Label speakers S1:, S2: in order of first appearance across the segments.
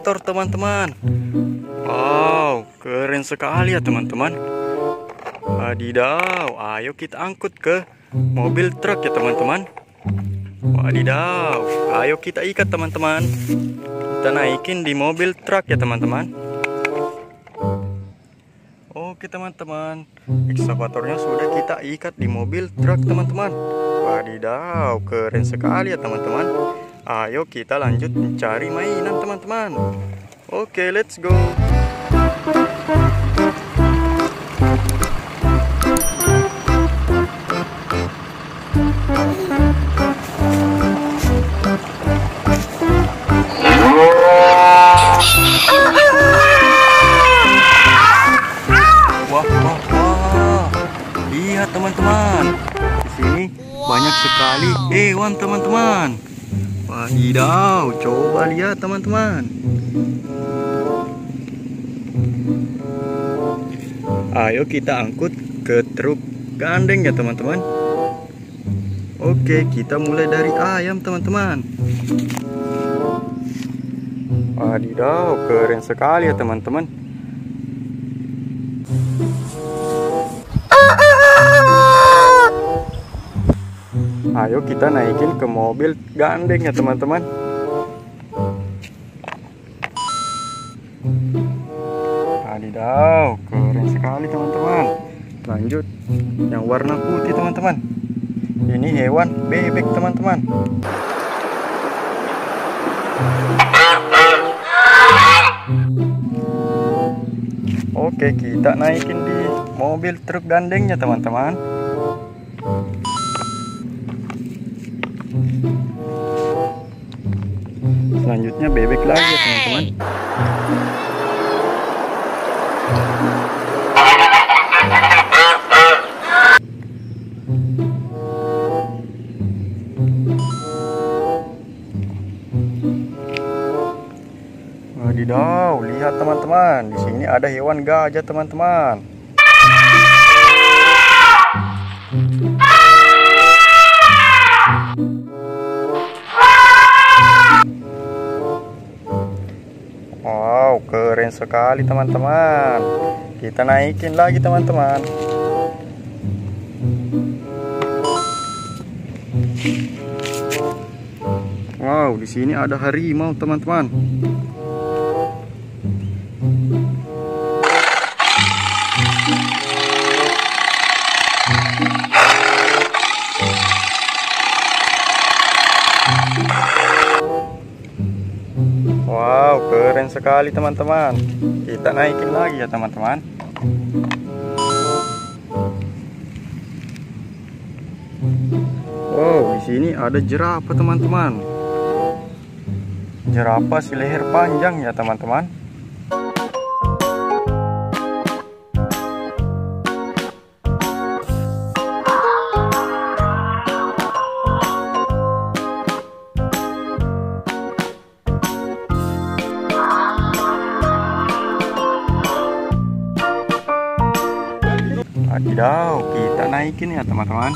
S1: ekskavator teman-teman. Wow, keren sekali ya teman-teman. Wadidaw, ayo kita angkut ke mobil truk ya teman-teman. Wadidaw, ayo kita ikat teman-teman. Kita naikin di mobil truk ya teman-teman. Oke teman-teman, ekskavatornya sudah kita ikat di mobil truk teman-teman. Wadidaw, keren sekali ya teman-teman. Ayo kita lanjut mencari mainan teman-teman. Oke, let's go. Wah. Lihat teman-teman. Di sini banyak sekali hewan teman-teman. Wadidaw, coba lihat teman-teman. Ayo kita angkut ke truk gandeng ya teman-teman. Oke, kita mulai dari ayam teman-teman. Wadidaw, keren sekali ya teman-teman. Ayo kita naikin ke mobil gandeng ya teman-teman. Wadidaw, keren sekali teman-teman. Lanjut yang warna putih teman-teman. Ini hewan bebek teman-teman. Oke, kita naikin di mobil truk gandengnya teman-teman. Selanjutnya bebek lagi ya teman-teman. Wadidaw, lihat teman-teman. Di sini ada hewan gajah teman-teman. Wow, keren sekali teman-teman. Kita naikin lagi teman-teman. Wow, di sini ada harimau teman-teman. Wow, keren sekali teman-teman. Kita naikin lagi ya teman-teman. Wow, di sini ada jerapah teman-teman. Jerapah si leher panjang ya teman-teman. Wadidaw, kita naikin ya teman-teman.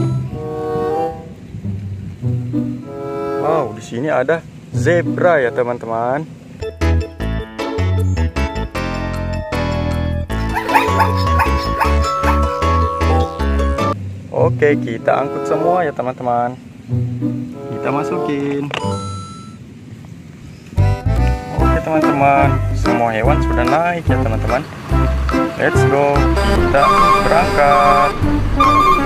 S1: Wow, di sini ada zebra ya teman-teman. Oke, kita angkut semua ya teman-teman. Kita masukin. Oke teman-teman, semua hewan sudah naik ya teman-teman. Let's go, kita berangkat.